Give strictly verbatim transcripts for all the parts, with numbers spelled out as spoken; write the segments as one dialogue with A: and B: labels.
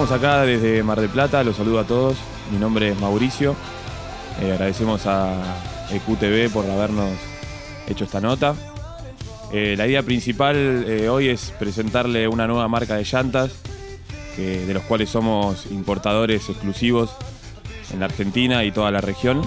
A: Estamos acá desde Mar del Plata, los saludo a todos. Mi nombre es Mauricio. Eh, agradecemos a E Q T V por habernos hecho esta nota. Eh, la idea principal eh, hoy es presentarle una nueva marca de llantas, que, de los cuales somos importadores exclusivos en la Argentina y toda la región.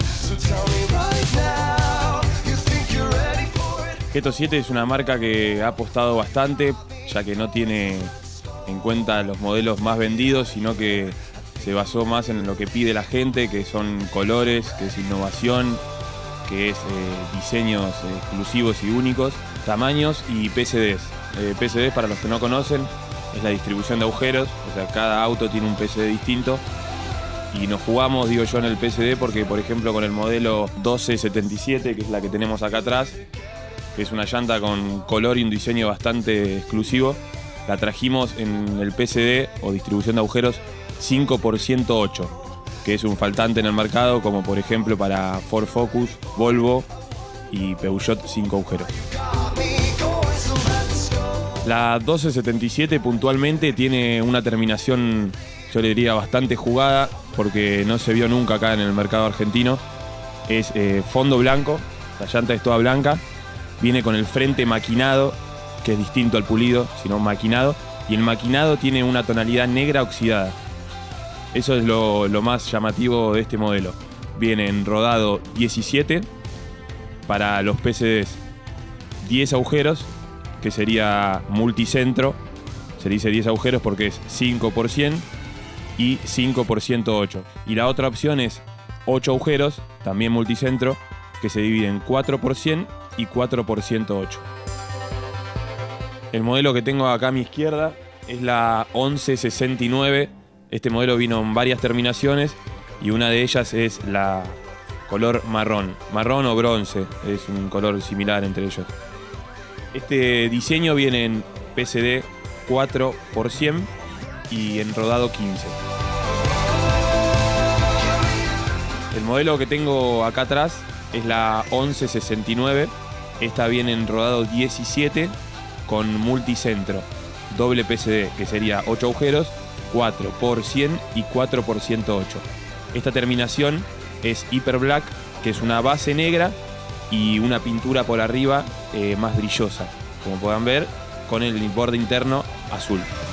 A: Keto siete es una marca que ha apostado bastante, ya que no tiene en cuenta los modelos más vendidos, sino que se basó más en lo que pide la gente, que son colores, que es innovación, que es eh, diseños eh, exclusivos y únicos, tamaños y P C Ds. Eh, P C Ds, para los que no conocen, es la distribución de agujeros, o sea, cada auto tiene un P C D distinto. Y nos jugamos, digo yo, en el P C D porque, por ejemplo, con el modelo doce setenta y siete, que es la que tenemos acá atrás, que es una llanta con color y un diseño bastante exclusivo, la trajimos en el P C D o distribución de agujeros cinco por ciento ocho, que es un faltante en el mercado, como por ejemplo para Ford Focus, Volvo y Peugeot cinco agujeros. La doce setenta y siete puntualmente tiene una terminación, yo le diría, bastante jugada, porque no se vio nunca acá en el mercado argentino. Es eh, fondo blanco, la llanta es toda blanca, viene con el frente maquinado, que es distinto al pulido, sino maquinado, y el maquinado tiene una tonalidad negra oxidada. Eso es lo, lo más llamativo de este modelo. Viene en rodado diecisiete, para los P C Ds diez agujeros, que sería multicentro. Se dice diez agujeros porque es cinco por cien y cinco por ciento ocho. Y la otra opción es ocho agujeros, también multicentro, que se divide en cuatro por cien y cuatro por ciento ocho. El modelo que tengo acá a mi izquierda es la once sesenta y nueve. Este modelo vino en varias terminaciones y una de ellas es la color marrón. Marrón o bronce, es un color similar entre ellos. Este diseño viene en P C D cuatro por cien y en rodado quince. El modelo que tengo acá atrás es la once sesenta y nueve. Esta viene en rodado diecisiete con multicentro, doble P C D, que sería ocho agujeros, cuatro por cien y cuatro por ciento ocho. Esta terminación es Hyper Black, que es una base negra y una pintura por arriba eh, más brillosa, como puedan ver, con el borde interno azul.